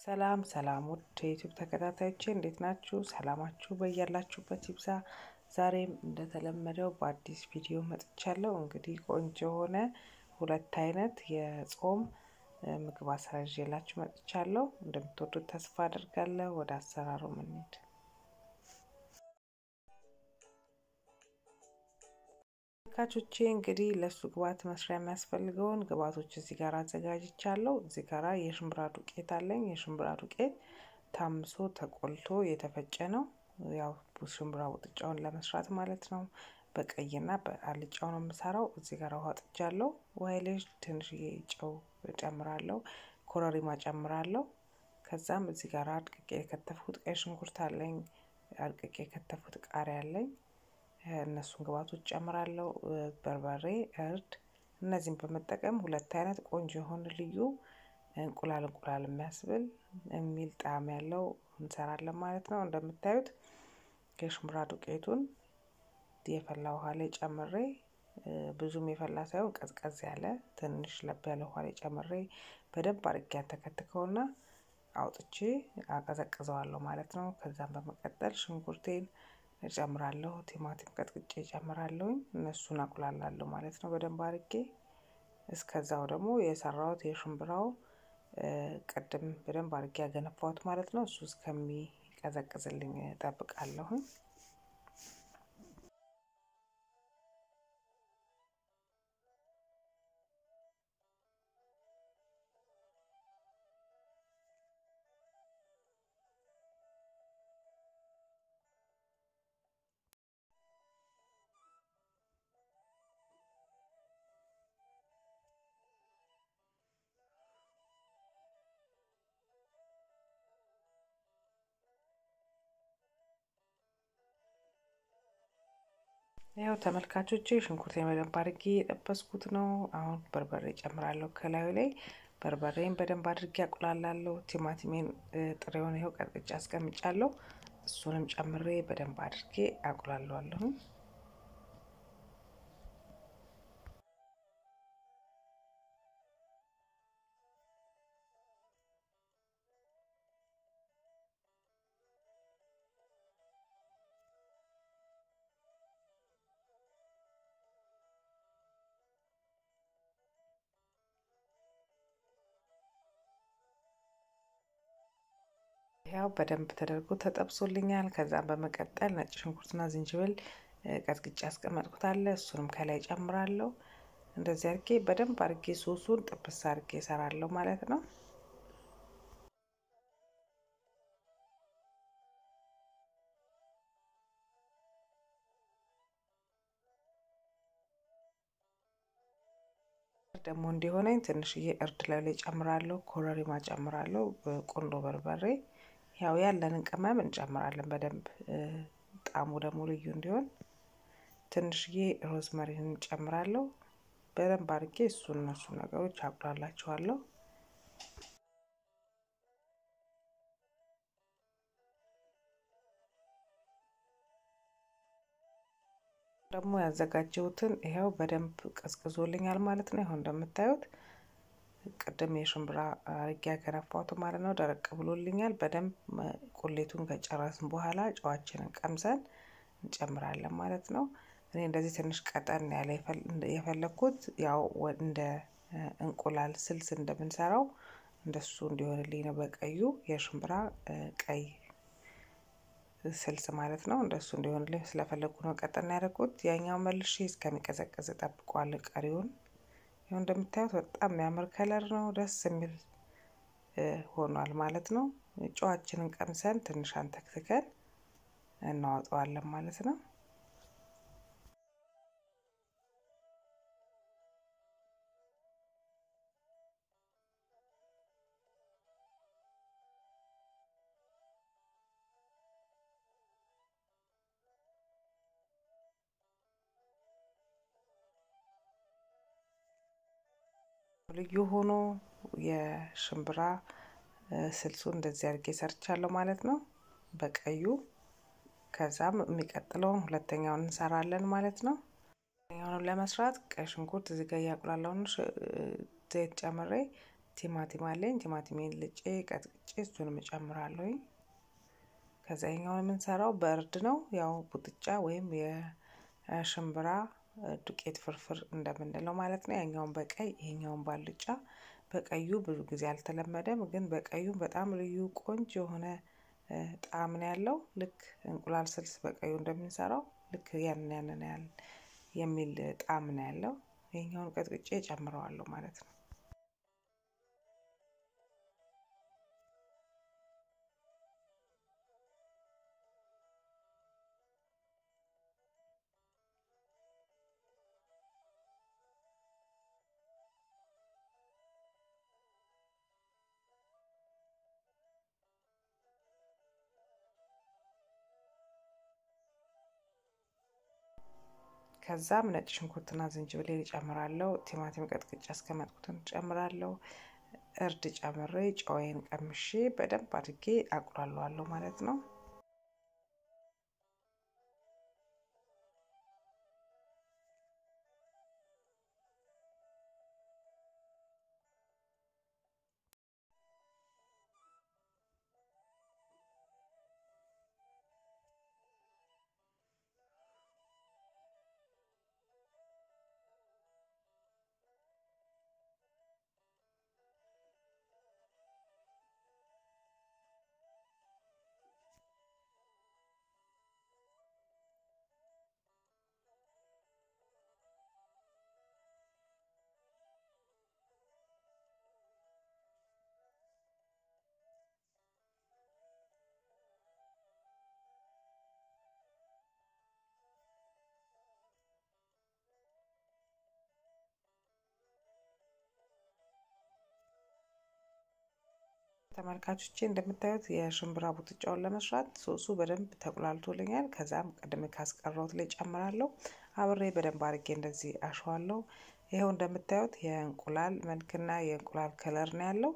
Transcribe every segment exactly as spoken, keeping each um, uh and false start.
ሰላም ሰላም ውድ የዩቲዩብ ተከታታዮቼ እንዴት ናችሁ? ሰላማችሁ በያላችሁበት ይብዛ። ዛሬም እንደተለመደው በአዲስ ቪዲዮ መጥቻለሁ። እንግዲህ ቆንጆ የሆነ ሁለት አይነት የጾም ምግብ አሰራር ይዤላችሁ መጥቻለሁ። እንደምትወዱት ተስፋ አደርጋለሁ። ወደ አሰራሩ እንሂድ። ተመልካቾቼ እንግዲህ ለሱ ግብአት መስሪያ የሚያስፈልገውን ግብአቶች እዚህ ጋር አዘጋጅቻለሁ። እዚህ ጋር የሽምብራ ዱቄት አለኝ። የሽምብራ ዱቄት ታምሶ ተቆልቶ የተፈጨ ነው። ያው ሽምብራ ወጥጫውን ለመስራት ማለት ነው። በቀይና በአልጫው ነው የምሰራው። እዚህ ጋር ውሃ ጥጃለሁ። ውሃ ላይ ትንሽዬ ጨው ጨምራለሁ፣ ኮረሪማ ጨምራለሁ። ከዛም እዚህ ጋር አድቅቄ የከተፍኩት ቀይ ሽንኩርት አለኝ። አድቅቄ የከተፍኩት ቃሪያ አለኝ። እነሱን ግብአቶች ጨምራለሁ። በርበሬ፣ እርድ እነዚህን በመጠቀም ሁለት አይነት ቆንጆ የሆነ ልዩ እንቁላል እንቁላል የሚያስብል የሚል ጣዕም ያለው እንሰራለን ማለት ነው። እንደምታዩት የሽምብራ ዱቄቱን የፈላ ውሃ ላይ ጨምሬ ብዙም የፈላ ሳይሆን ቀዝቀዝ ያለ ትንሽ ለብ ያለ ውሃ ላይ ጨምሬ በደንብ አድርጌ አተከትከውና አውጥቼ አቀዘቅዘዋለሁ ማለት ነው። ከዛም በመቀጠል ሽንኩርቴን እጨምራለሁ። ቲማቲም ቀጥቅጬ እጨምራለሁ። እነሱን አቁላላለሁ ማለት ነው በደንብ አድርጌ። እስከዛው ደግሞ የሰራሁት የሽምብራው ቅድም በደንብ አድርጌ ያገነፋሁት ማለት ነው። እሱ እስከሚቀዘቅዝልኝ እጠብቃለሁ። ያው ተመልካቾቼ ሽንኩርቴን በደንብ አድርጌ የጠበስኩት ነው። አሁን በርበሬ ጨምራለሁ ከላዩ ላይ። በርበሬን በደንብ አድርጌ አቁላላለሁ። ቲማቲሜን ጥሬውን ይኸው ቀጥቅጬ አስቀምጫለሁ። እሱንም ጨምሬ በደንብ አድርጌ አቁላለዋለሁ። ያው በደንብ ተደርጎ ተጠብሶልኛል። ከዛም በመቀጠል ነጭ ሽንኩርትና ዝንጅብል ቀጥቅጬ አስቀመጥኩት አለ። እሱንም ከላይ ጨምራለሁ። እንደዚህ አድርጌ በደንብ አድርጌ ሶሱን ጥብስ አድርጌ እሰራለሁ ማለት ነው። ደግሞ እንዲሆነኝ ትንሽዬ እርድ ላይ ላይ ጨምራለሁ። ኮረሪማ ጨምራለሁ። ቁንዶ በርበሬ ያው ያለንን ቅመም እንጨምራለን በደንብ ጣዕሙ ደግሞ ልዩ እንዲሆን። ትንሽዬ ሮዝመሪን እንጨምራለሁ። በደንብ አድርጌ እሱን እነሱ ነገሮች አቁላላቸዋለሁ። ደግሞ ያዘጋጀሁትን ይሄው በደንብ ቀዝቅዞልኛል ማለት ነው። ይሄው እንደምታዩት ቅድም የሽምብራ አርጌ ያገነፋሁት ማለት ነው ደረቅ ብሎልኛል። በደንብ ቁሌቱን ከጨረስን በኋላ ጨዋችንን ቀምሰን እንጨምራለን ማለት ነው። እኔ እንደዚህ ትንሽ ቀጠን ያለ የፈለኩት ያው እንደ እንቁላል ስልስ እንደምንሰራው እንደሱ እንዲሆንልኝ ነው። በቀዩ የሽምብራ ቀይ ስልስ ማለት ነው። እንደሱ እንዲሆንልኝ ስለፈለኩ ነው ቀጠን ያደረኩት። ያኛው መልሼ እስከሚቀዘቅዝ እጠብቀዋለሁ ቀሪውን። ይሄው እንደምታዩት በጣም የሚያምር ከለር ነው። ደስ የሚል ሆኗል ማለት ነው። ጨዋችንን ቀምሰን ትንሽ አንተክትከን እናወጣዋለን ማለት ነው። ልዩ ሆኖ የሽምብራ ስልሱን እንደዚህ አድርጌ ሰርቻለሁ ማለት ነው በቀዩ። ከዛም የሚቀጥለውን ሁለተኛውን እንሰራለን ማለት ነው። ሁለተኛውን ለመስራት ቀይ ሽንኩርት እዚህ ጋር ያቁላላውን ዘይት ጨምሬ ቲማቲም አለኝ። ቲማቲሜን ልጬ ቀጥቅጬ እሱንም እጨምራለሁኝ። ከዛ ይሄኛውን የምንሰራው በእርድ ነው። ያው ቡጥጫ ወይም የሽምብራ ዱቄት ፍርፍር እንደምንለው ማለት ነው። ያኛውን በቀይ ይሄኛውን ባልጫ። በቀዩ ብዙ ጊዜ አልተለመደም፣ ግን በቀዩ በጣም ልዩ ቆንጆ የሆነ ጣዕም ነው ያለው። ልክ እንቁላል ስልስ በቀዩ እንደምንሰራው ልክ ያንን ያንን ያህል የሚል ጣዕም ነው ያለው። ይሄኛውን ቀጥቅጬ ጨምረዋለሁ ማለት ነው። ከዛም ነጭ ሽንኩርትና ዝንጅብል እጨምራለሁ። ቲማቲም ቀጥቅጬ አስቀመጥኩትን እጨምራለሁ። እርድ ጨምሬ ጨዋዬን ቀምሼ በደንብ አድርጌ አቁላለዋለሁ ማለት ነው። ተመልካቾቼ እንደምታዩት የሽምብራ ቡጥጫውን ለመስራት ሶሱ በደንብ ተቁላልቶልኛል። ከዛም ቀድሜ ካስቀረውት ላይ ጨምራለሁ። አብሬ በደንብ አድርጌ እንደዚህ አሸዋለሁ። ይሄው እንደምታዩት የእንቁላል መልክና የእንቁላል ከለር ነው ያለው።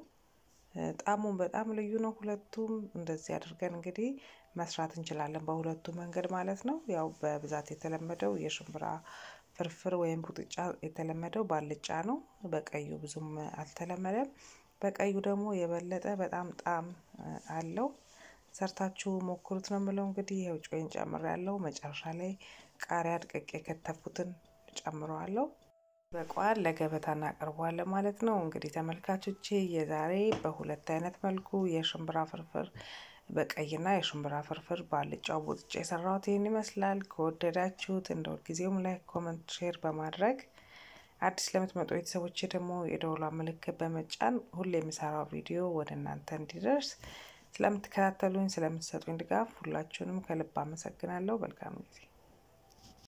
ጣዕሙም በጣም ልዩ ነው። ሁለቱም እንደዚህ አድርገን እንግዲህ መስራት እንችላለን፣ በሁለቱ መንገድ ማለት ነው። ያው በብዛት የተለመደው የሽምብራ ፍርፍር ወይም ቡጥጫ የተለመደው ባልጫ ነው። በቀዩ ብዙም አልተለመደም። በቀዩ ደግሞ የበለጠ በጣም ጣዕም አለው። ሰርታችሁ ሞክሩት ነው የምለው። እንግዲህ ይሄው ጨውን ጨምሬያለሁ። መጨረሻ ላይ ቃሪያ አድቅቄ ከተፉትን ጨምረዋለሁ። በቋል ለገበታ እናቀርበዋለን ማለት ነው። እንግዲህ ተመልካቾቼ የዛሬ በሁለት አይነት መልኩ የሽምብራ ፍርፍር በቀይና የሽምብራ ፍርፍር ባልጫው ቡጥጫ የሰራሁት ይሄን ይመስላል። ከወደዳችሁት እንደ ሁልጊዜውም ላይክ፣ ኮሜንት፣ ሼር በማድረግ አዲስ ለምትመጡ ቤተሰቦቼ ደግሞ የደወሏ ምልክት በመጫን ሁሌ የምሰራው ቪዲዮ ወደ እናንተ እንዲደርስ ስለምትከታተሉኝ፣ ስለምትሰጡኝ ድጋፍ ሁላችሁንም ከልብ አመሰግናለሁ። መልካም ጊዜ